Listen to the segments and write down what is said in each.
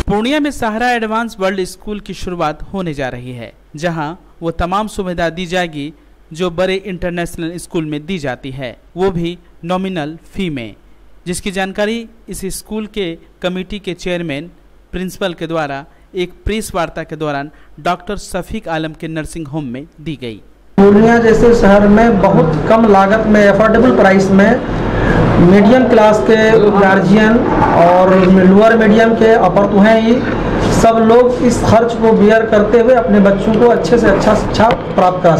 पूर्णिया में सहारा advance world school की शुरुआत होने जा रही है, जहां वो तमाम सुविधा दी जाएगी जो बड़े इंटरनेशनल स्कूल में दी जाती है, वो भी नॉमिनल फी में, जिसकी जानकारी इस स्कूल के कमेटी के चेयरमैन प्रिंसिपल के द्वारा एक प्रेस वार्ता के दौरान डॉक्टर शफीक आलम के नर्सिंग होम में दी गई। पूर्णिया जैसे शहर में बहुत कम लागत में अफोर्डेबल प्राइस में मीडियम क्लास के गार्जियन और लोअर मीडियम के अपर तो हैं ही, सब लोग इस खर्च को बियर करते हुए अपने बच्चों को अच्छे से अच्छा शिक्षा प्राप्त करा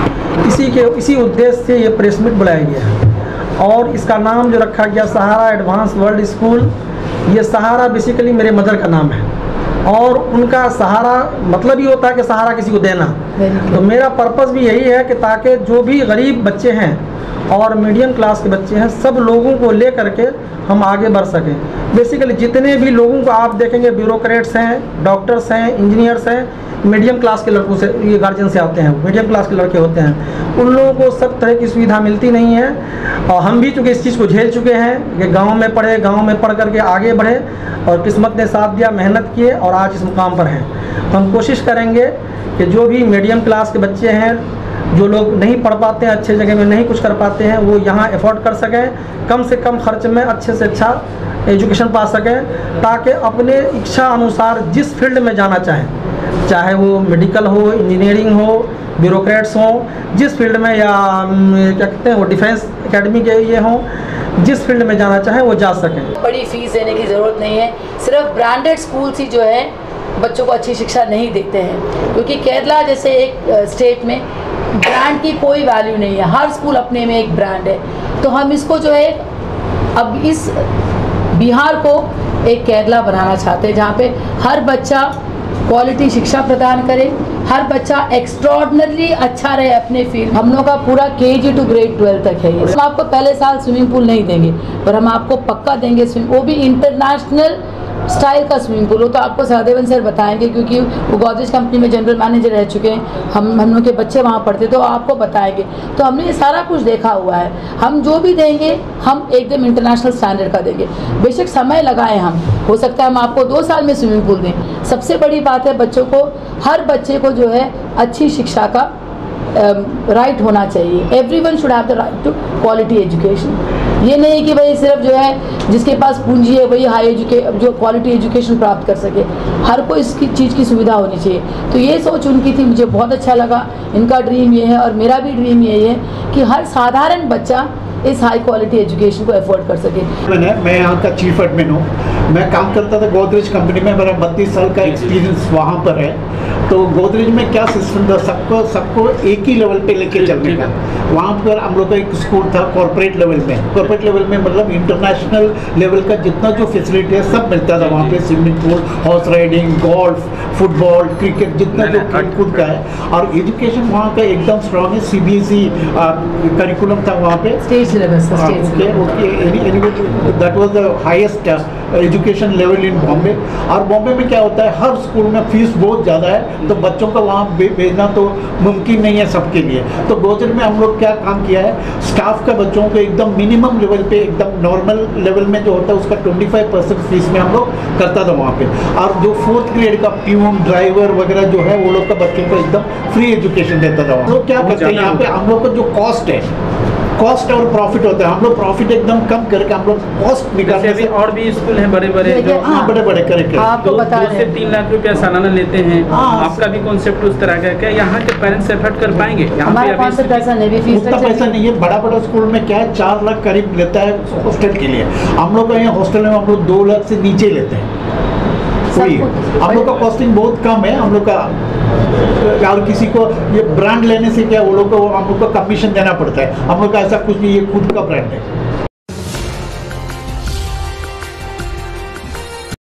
सकें। इसी उद्देश्य से ये प्रेस मीट बुलाया गया है और इसका नाम जो रखा गया सहारा एडवांस वर्ल्ड स्कूल। ये सहारा बेसिकली मेरे मदर का नाम है और उनका सहारा मतलब ही होता है कि सहारा किसी को देना। तो मेरा पर्पस भी यही है कि ताकि जो भी गरीब बच्चे हैं और मीडियम क्लास के बच्चे हैं, सब लोगों को ले करके हम आगे बढ़ सकें। बेसिकली जितने भी लोगों को आप देखेंगे, ब्यूरोक्रेट्स हैं, डॉक्टर्स हैं, इंजीनियर्स हैं, मीडियम क्लास के लड़कों से, ये गार्जियन से आते हैं, मीडियम क्लास के लड़के होते हैं, उन लोगों को सब तरह की सुविधा मिलती नहीं है। और हम भी चूँकि इस चीज़ को झेल चुके हैं कि गांव में पढ़े, गांव में पढ़ करके आगे बढ़े और किस्मत ने साथ दिया, मेहनत किए और आज इस मुकाम पर हैं। तो हम कोशिश करेंगे कि जो भी मीडियम क्लास के बच्चे हैं, जो लोग नहीं पढ़ पाते हैं, अच्छे जगह में नहीं कुछ कर पाते हैं, वो यहाँ अफोर्ड कर सकें, कम से कम खर्च में अच्छे से अच्छा एजुकेशन पा सकें, ताकि अपने इच्छा अनुसार जिस फील्ड में जाना चाहें, चाहे वो मेडिकल हो, इंजीनियरिंग हो, ब्यूरोक्रेट्स हो, जिस फील्ड में, या क्या कहते हैं वो डिफेंस एकेडमी के ये हों, जिस फील्ड में जाना चाहें वो जा सकें। बड़ी फीस देने की ज़रूरत नहीं है। सिर्फ ब्रांडेड स्कूल ही जो है बच्चों को अच्छी शिक्षा नहीं देते हैं, क्योंकि केरला जैसे एक स्टेट में ब्रांड की कोई वैल्यू नहीं है, हर स्कूल अपने में एक ब्रांड है। तो हम इसको जो है अब इस बिहार को एक केरला बनाना चाहते हैं, जहाँ पे हर बच्चा क्वालिटी शिक्षा प्रदान करे, हर बच्चा एक्स्ट्रॉर्डिनरी अच्छा रहे अपने फील्ड। हम लोग का पूरा KG to grade 12 तक है। हम आपको पहले साल स्विमिंग पूल नहीं देंगे, पर हम आपको पक्का देंगे स्विमिंग, वो भी इंटरनेशनल स्टाइल का स्विमिंग पूल हो। तो आपको सहदेवन सर बताएंगे, क्योंकि वो गोदरेज कंपनी में जनरल मैनेजर रह चुके हैं, हम लोग के बच्चे वहाँ पढ़ते, तो आपको बताएंगे। तो हमने ये सारा कुछ देखा हुआ है। हम जो भी देंगे हम एकदम इंटरनेशनल स्टैंडर्ड का देंगे। बेशक समय लगाए, हम हो सकता है हम आपको 2 साल में स्विमिंग पूल दें। सबसे बड़ी बात है बच्चों को, हर बच्चे को जो है अच्छी शिक्षा का राइट होना चाहिए। Everyone should have the right to quality education. ये नहीं कि भाई सिर्फ जो है जिसके पास पूंजी है वही जो क्वालिटी एजुकेशन प्राप्त कर सके। हर कोई इसकी चीज़ की सुविधा होनी चाहिए। तो ये सोच उनकी थी, मुझे बहुत अच्छा लगा। इनका ड्रीम ये है और मेरा भी ड्रीम यही है कि हर साधारण बच्चा इस हाई क्वालिटी एजुकेशन को अफोर्ड कर सके। मैं यहाँ का चीफ एडमिन हूँ। मैं काम करता था गोदरेज कंपनी में, मेरा 32 साल का एक्सपीरियंस वहाँ पर है। तो गोदरेज में क्या सिस्टम था, सबको एक ही लेवल पे लेके चलने का। वहाँ पर हम लोग का एक स्कूल था कॉर्पोरेट लेवल में। कॉर्पोरेट लेवल में मतलब इंटरनेशनल लेवल का जितना जो फैसिलिटी है सब मिलता था वहाँ पे। Swimming pool, horse riding, golf, football, cricket, जितना जो खेल का है। और एजुकेशन वहाँ का एकदम स्ट्रॉन्ग है। CBSE करिकुलम था वहाँ पे, state syllabus. That was the highest education level in Bombay. और बॉम्बे में क्या होता है, हर स्कूल में फीस बहुत ज़्यादा है, तो बच्चों को वहाँ भेजना तो मुमकिन नहीं है सबके लिए। तो गोदरेज में हम लोग क्या काम किया है, स्टाफ का बच्चों को एकदम मिनिमम लेवल पे, एकदम नॉर्मल लेवल में जो होता है उसका 25% फीस में हम लोग करता था वहाँ पे। और जो 4th ग्रेड का प्यून, ड्राइवर वगैरह जो है वो लोग का बच्चों को एकदम फ्री एजुकेशन देता था। हम लोग क्या करते हैं यहाँ पे, हम लोग का जो कॉस्ट है, कॉस्ट और प्रॉफिट होता है, हम लोग प्रॉफिट एकदम कम करके हम लोग कॉस्ट निकालते हैं। और भी स्कूल हैं बड़े-बड़े जो बड़े-बड़े करेक्ट आपको बता 2 से 3 लाख रुपया सालाना लेते हैं। आपका भी कॉन्सेप्ट उस तरह का क्या यहाँ के पेरेंट्स एफर्ट कर पाएंगे? हमारे पास पैसा नहीं, भी फीस उतना पैसा नहीं है। बड़ा स्कूल में क्या है, 4 लाख करीब लेता है हॉस्टल के लिए। हम लोग का यहाँ हॉस्टल में हम लोग 2 लाख से नीचे लेते हैं। हम लोग का कॉस्टिंग बहुत कम है। हम लोग का और किसी को ये ब्रांड लेने से क्या, वो लोग को हम लोग को कमीशन देना पड़ता है। हम लोग का ऐसा कुछ नहीं, ये खुद का ब्रांड है।